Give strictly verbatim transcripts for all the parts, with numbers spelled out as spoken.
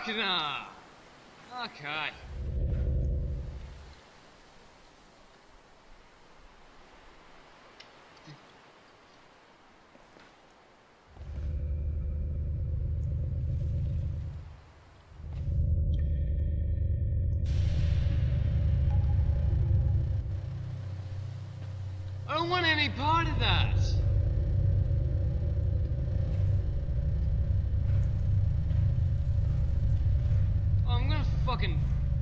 fuck no! Okay. I don't want any part of that! Oh, I'm gonna fucking...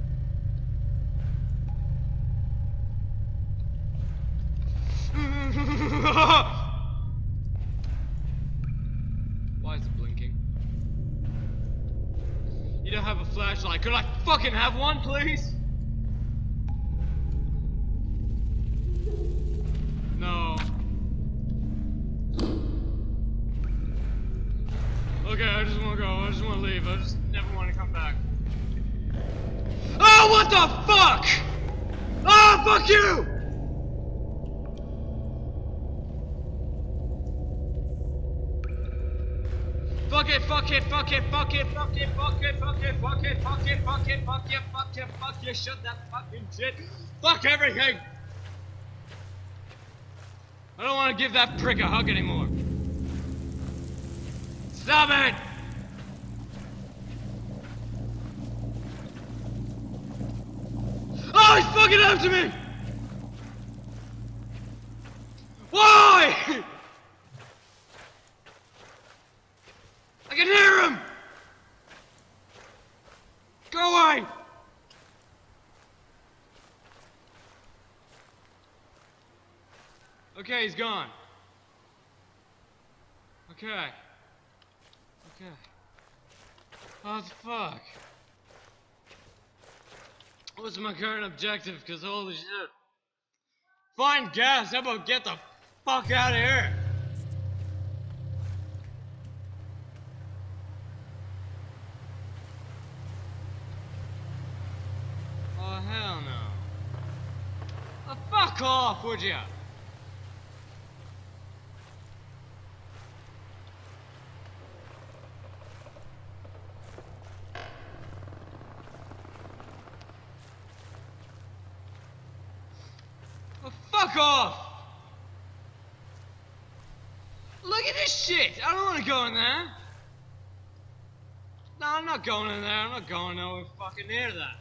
Why is it blinking? You don't have a flashlight. Could I fucking have one, please? No. Okay, I just want to go. I just want to leave. I just never want to come back. Oh, what the fuck? Oh, fuck you! Fuck it, fuck it, fuck it, fuck it, fuck it, fuck it, fuck it, fuck it, fuck it, fuck it, fuck it, fuck it, fuck it, shut that fucking shit. Fuck everything! I don't want to give that prick a hug anymore. Stop it! Oh, he's fucking after me! Why? I can hear him! Go away! Okay, he's gone. Okay. Okay. What the fuck? What's my current objective? Cause holy shit. Find gas, how about get the fuck out of here? Oh hell no. Oh, fuck off, would ya? Oh, fuck off! Look at this shit! I don't want to go in there. No, I'm not going in there. I'm not going nowhere fucking near that.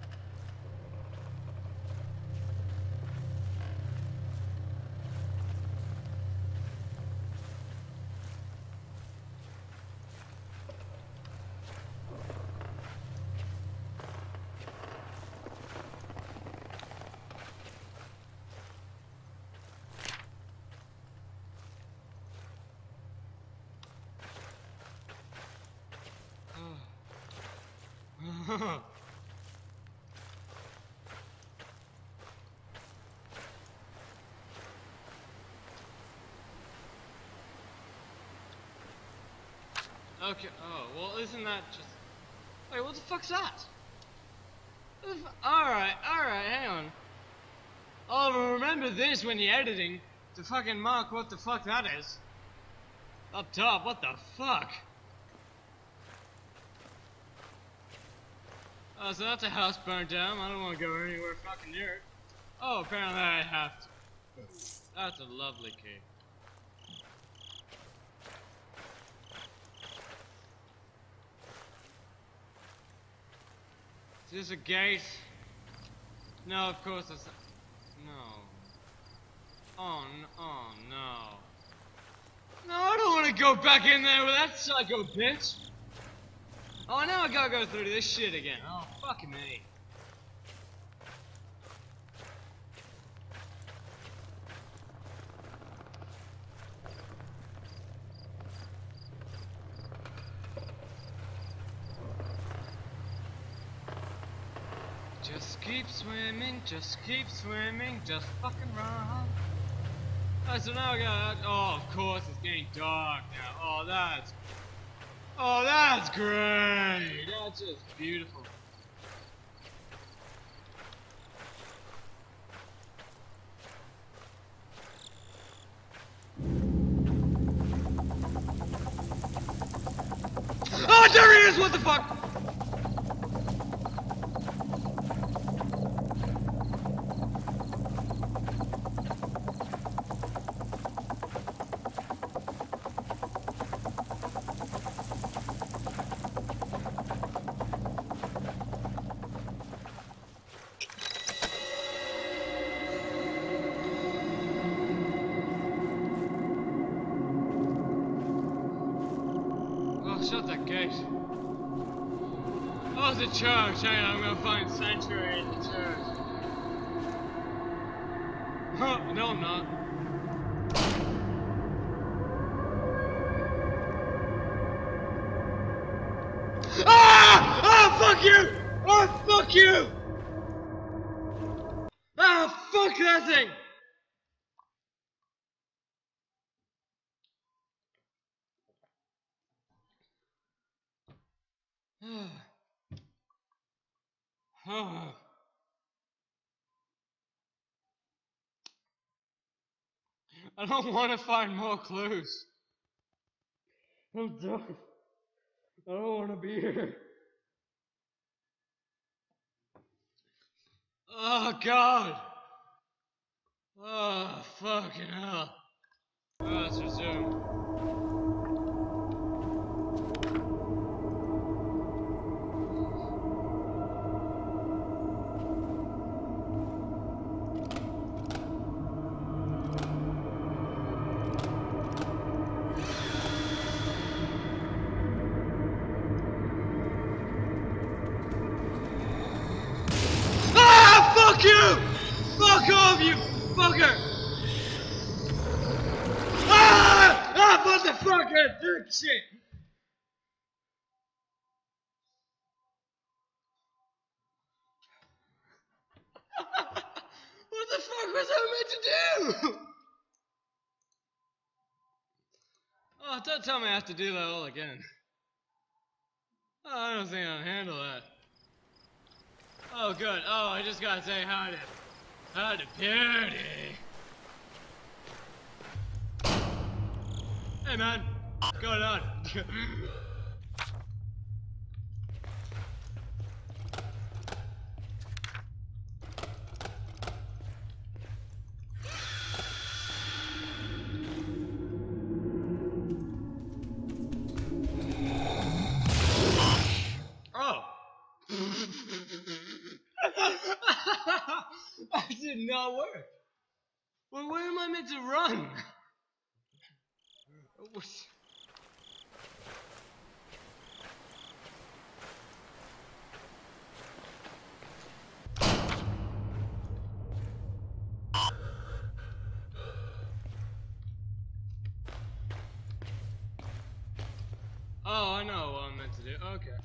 Okay, oh, well, isn't that just... Wait, what the fuck's that? What the fu alright, alright, hang on. I'll remember this when you're editing to fucking mark what the fuck that is. Up top, what the fuck? Oh, so that's a house burned down. I don't want to go anywhere fucking near it. Oh, apparently I have to. That's a lovely key. Is this a gate? No, of course it's... No. Oh, no. Oh, no. No, I don't want to go back in there with that psycho bitch. Oh, now I gotta go through this shit again. Oh, fucking me. Just keep swimming, just keep swimming, just fucking run. Alright, so now I got... Oh, of course, it's getting dark now. Oh, that's... Oh, that's great! That's just beautiful. Oh, there he is! What the fuck? shut that gate. Oh, it's a church. Hang on, I'm gonna find sanctuary in the church. Huh, no, I'm not. Ah! Ah, fuck you! Oh, fuck you! Ah, fuck that thing! I don't want to find more clues. I'm done. I don't want to be here. Oh, God. Oh, fucking hell. Oh, let's resume. Fuck you! Fuck off, you fucker! Ah! Ah, motherfucker! Dude, shit! What the fuck was I meant to do? Oh, don't tell me I have to do that all again. Oh, I don't think I can handle that. Oh, good. Oh, I just gotta say hi to... Hi to Beauty. Hey, man. What's going on? Oh. That did not work. Well, where am I meant to run? Oh, I know what I'm meant to do. Okay.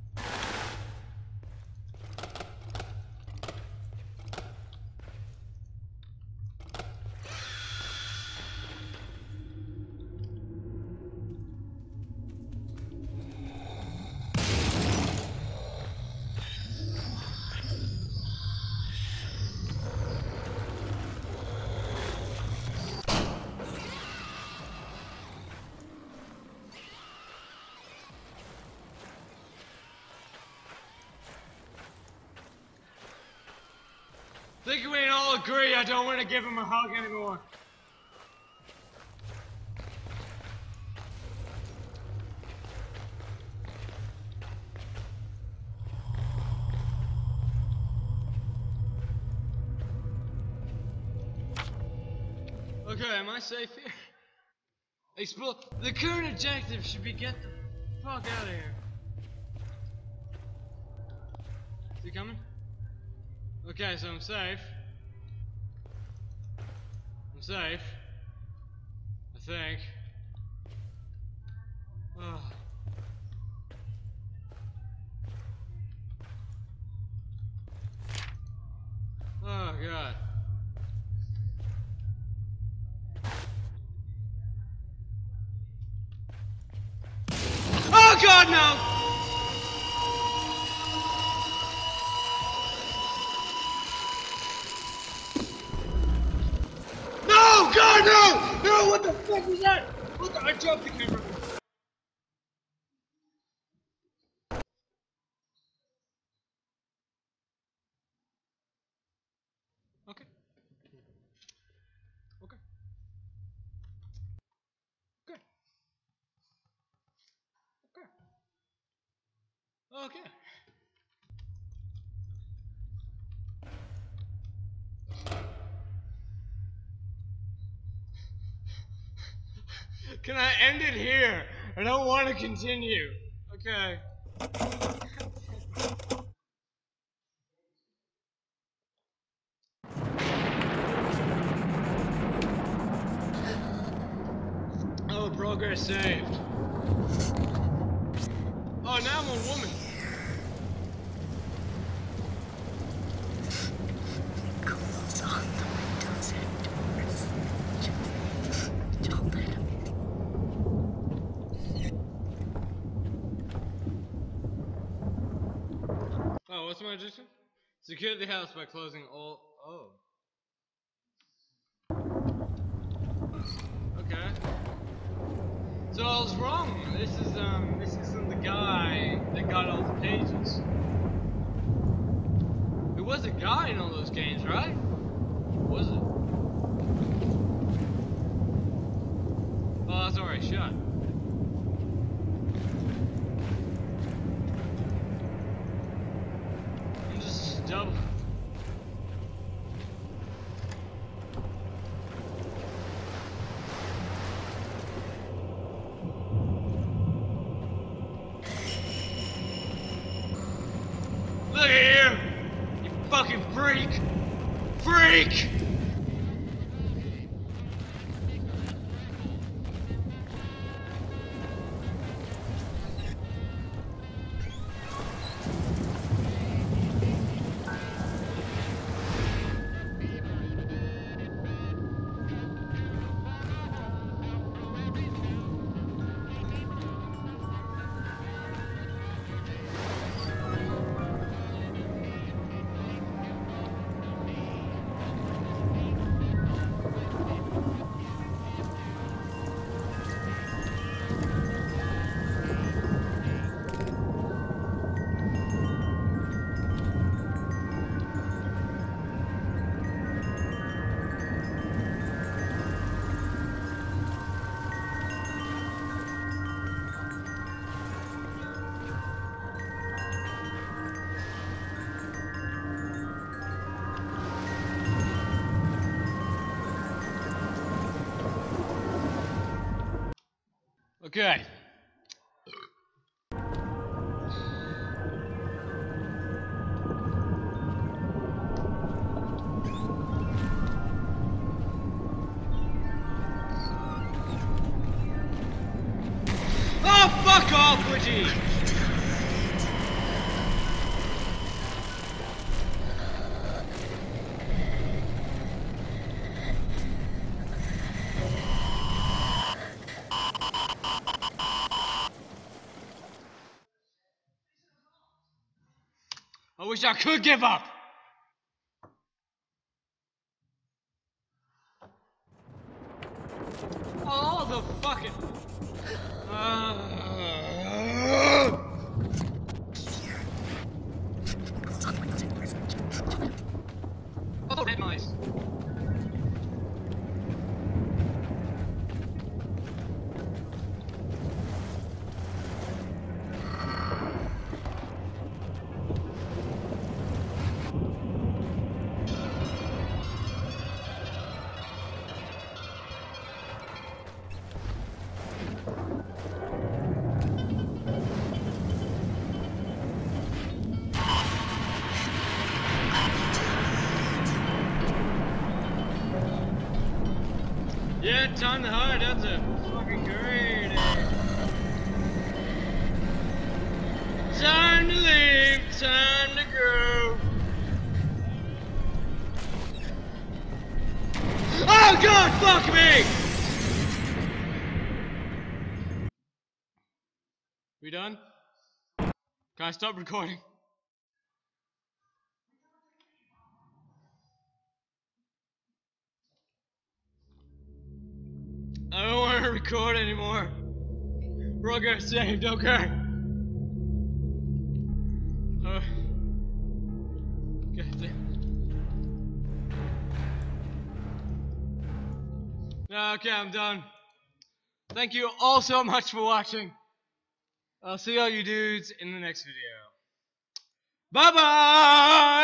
I think we all agree I don't want to give him a hug anymore. Okay, am I safe here? Explore. The current objective should be get the fuck out of here. Is he coming? Okay, so I'm safe. I'm safe. I think. Oh. Oh, God. Oh, God, no! No! God, no! No, what the fuck was that? What the? I dropped the camera. Okay. Okay. Okay. Okay. Okay. Can I end it here? I don't want to continue. Okay. Oh, progress saved. Oh, now I'm a woman. Close all the windows and doors. Just don't let them in. Oh, what's my addition? Secure the house by closing all. Oh. Okay. So I was wrong. This is um. This isn't the guy that got all the pages. It was a guy in all those games, right? Was it? Oh, that's already shut. I'm just double. Look at you! You fucking freak! Freak! Okay. Oh, fuck off, Woody! I wish I could give up! All the fucking... Uh... Oh, red mice. Yeah, time to hide, that's a fucking great. Time to leave, time to go. Oh god, fuck me! We done? Can I stop recording? I don't want to record anymore. Progress saved, okay. Uh, God damn. Okay, I'm done. Thank you all so much for watching. I'll see all you dudes in the next video. Bye bye!